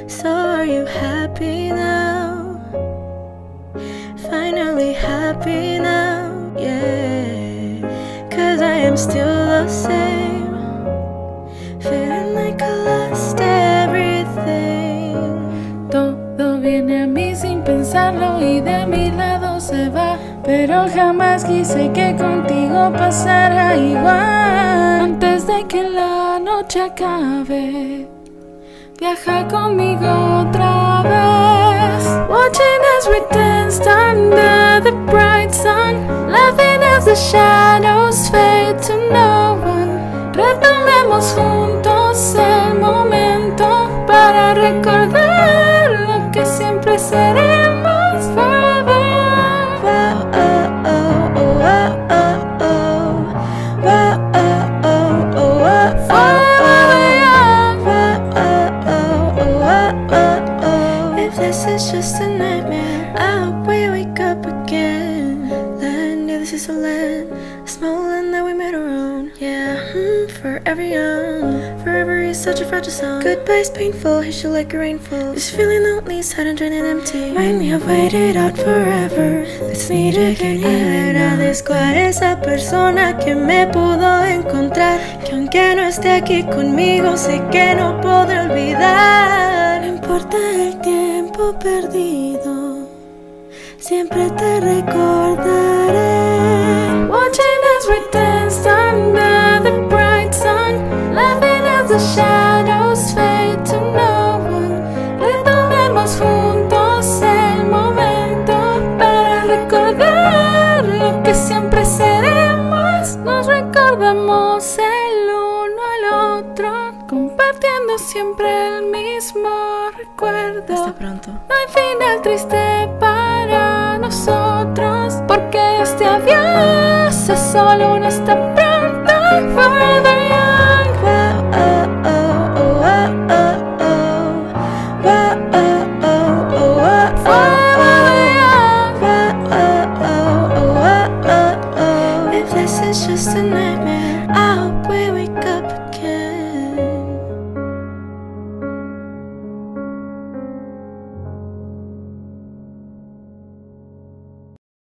So are you happy now? Finally happy now, yeah. 'Cause I am still the same, feeling like I lost everything. Todo viene a mí sin pensarlo y de mi lado se va, pero jamás quise que contigo pasara igual. Antes de que la noche acabe, viaja conmigo otra vez. Watching as we danced under the bright sun, laughing as the shadows fade to no one. Retomemos juntos el momento para recordar lo que siempre seremos forever. This is just a nightmare, I hope we wake up again. Land, yeah, this is a land, a small land that we made our own. Yeah, forever young, forever is such a fragile song. Goodbye's painful, hit you like a rainfall. This feeling lonely, sad and drained and empty. Remind me I've waited out forever, let's meet again. Y agradezco a esa persona que me pudo encontrar, que aunque no esté aquí conmigo, sé que no podré olvidar. No importa el tiempo perdido, siempre te recordaré. Watching as we danced under the bright sun, laughing as the shadows fade to no one. Retomemos juntos el momento para recordar lo que siempre seremos. Nos recordamos el uno al otro, compartiendo siempre el mismo recuerdo. Hasta pronto. No hay final triste para nosotros, porque este adiós es solo un hasta pronto. Forever young. Forever young. If this is just a nightmare,